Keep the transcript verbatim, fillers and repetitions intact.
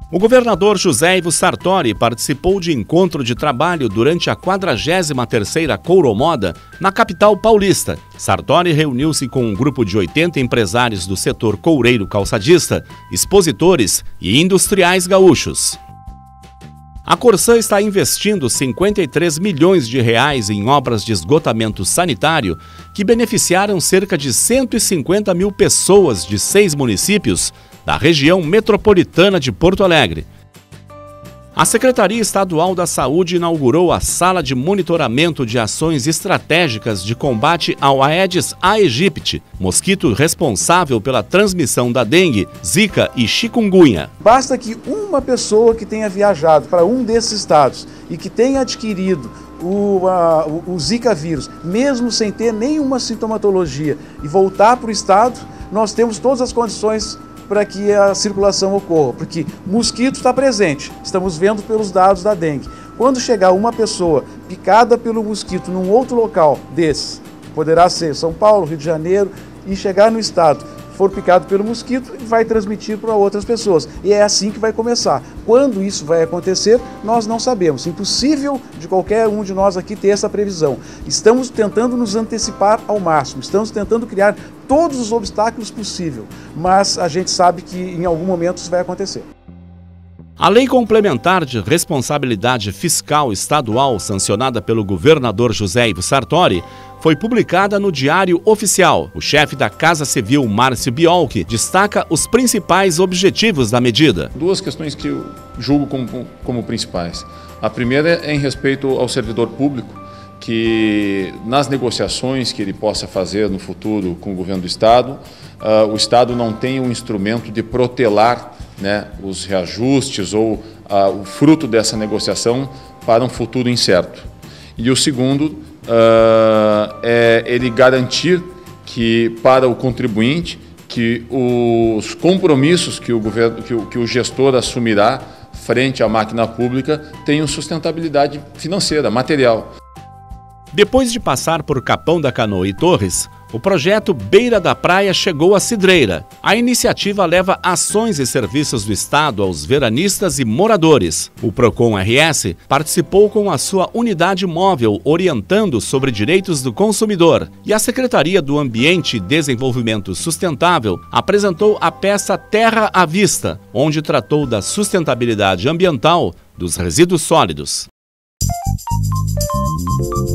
O governador José Ivo Sartori participou de encontro de trabalho durante a quadragésima terceira Couromoda na capital paulista. Sartori reuniu-se com um grupo de oitenta empresários do setor coureiro calçadista, expositores e industriais gaúchos. A Corsã está investindo cinquenta e três milhões de reais em obras de esgotamento sanitário que beneficiaram cerca de cento e cinquenta mil pessoas de seis municípios da região metropolitana de Porto Alegre. A Secretaria Estadual da Saúde inaugurou a Sala de Monitoramento de Ações Estratégicas de Combate ao Aedes aegypti, mosquito responsável pela transmissão da dengue, zika e chikungunya. Basta que uma pessoa que tenha viajado para um desses estados e que tenha adquirido o, a, o, o zika vírus, mesmo sem ter nenhuma sintomatologia, e voltar para o estado, nós temos todas as condições para que a circulação ocorra, porque mosquito está presente, estamos vendo pelos dados da dengue. Quando chegar uma pessoa picada pelo mosquito num outro local desse, poderá ser São Paulo, Rio de Janeiro, e chegar no estado, for picado pelo mosquito, vai transmitir para outras pessoas. E é assim que vai começar. Quando isso vai acontecer, nós não sabemos. Impossível de qualquer um de nós aqui ter essa previsão. Estamos tentando nos antecipar ao máximo, estamos tentando criar todos os obstáculos possíveis, mas a gente sabe que em algum momento isso vai acontecer. A Lei Complementar de Responsabilidade Fiscal Estadual, sancionada pelo governador José Ivo Sartori, foi publicada no Diário Oficial. O chefe da Casa Civil, Márcio Biolchi, destaca os principais objetivos da medida. Duas questões que eu julgo como, como principais. A primeira é em respeito ao servidor público, que nas negociações que ele possa fazer no futuro com o governo do Estado, uh, o Estado não tenha um instrumento de protelar, né, os reajustes ou uh, o fruto dessa negociação para um futuro incerto. E o segundo uh, é ele garantir que, para o contribuinte, que os compromissos que o governo, que o, que o gestor assumirá frente à máquina pública tenham sustentabilidade financeira, material. Depois de passar por Capão da Canoa e Torres, o projeto Beira da Praia chegou à Cidreira. A iniciativa leva ações e serviços do Estado aos veranistas e moradores. O Procon R S participou com a sua unidade móvel orientando sobre direitos do consumidor. E a Secretaria do Ambiente e Desenvolvimento Sustentável apresentou a peça Terra à Vista, onde tratou da sustentabilidade ambiental dos resíduos sólidos.